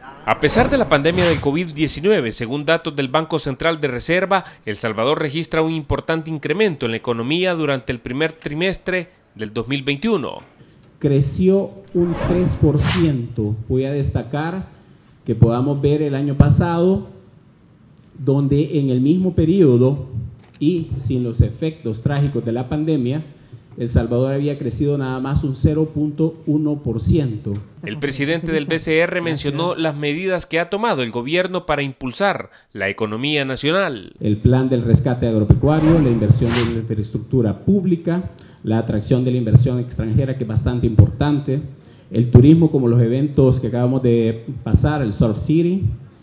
A pesar de la pandemia del COVID-19, según datos del Banco Central de Reserva, El Salvador registra un importante incremento en la economía durante el primer trimestre del 2021. Creció un 3%. Voy a destacar que podamos ver el año pasado, donde en el mismo periodo y sin los efectos trágicos de la pandemia, El Salvador había crecido nada más un 0.1%. El presidente del BCR mencionó las medidas que ha tomado el gobierno para impulsar la economía nacional. El plan del rescate agropecuario, la inversión en la infraestructura pública, la atracción de la inversión extranjera, que es bastante importante, el turismo como los eventos que acabamos de pasar, el Surf City,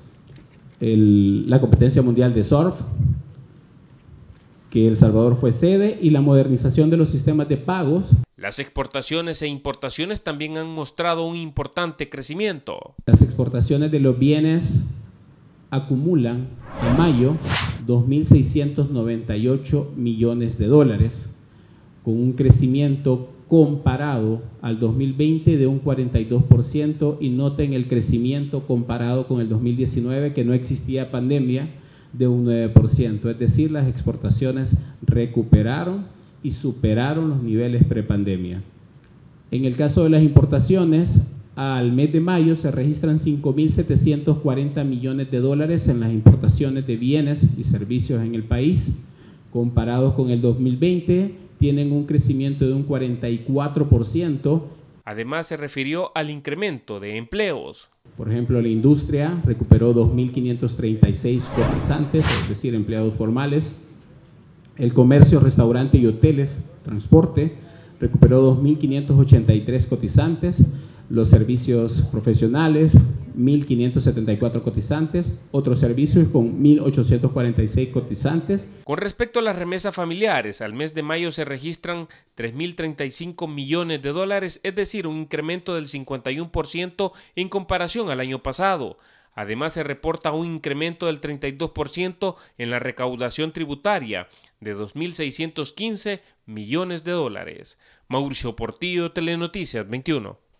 la competencia mundial de surf, que El Salvador fue sede, y la modernización de los sistemas de pagos. Las exportaciones e importaciones también han mostrado un importante crecimiento. Las exportaciones de los bienes acumulan en mayo 2.698 millones de dólares, con un crecimiento comparado al 2020 de un 42%, y noten el crecimiento comparado con el 2019, que no existía pandemia, de un 9%, es decir, las exportaciones recuperaron y superaron los niveles prepandemia. En el caso de las importaciones, al mes de mayo se registran 5.740 millones de dólares en las importaciones de bienes y servicios en el país. Comparados con el 2020, tienen un crecimiento de un 44%. Además, se refirió al incremento de empleos. Por ejemplo, la industria recuperó 2.536 cotizantes, es decir, empleados formales. El comercio, restaurante y hoteles, transporte, recuperó 2.583 cotizantes. Los servicios profesionales, 1.574 cotizantes. Otros servicios con 1.846 cotizantes. Con respecto a las remesas familiares, al mes de mayo se registran 3.035 millones de dólares, es decir, un incremento del 51% en comparación al año pasado. Además, se reporta un incremento del 32% en la recaudación tributaria de 2.615 millones de dólares. Mauricio Portillo, Telenoticias 21.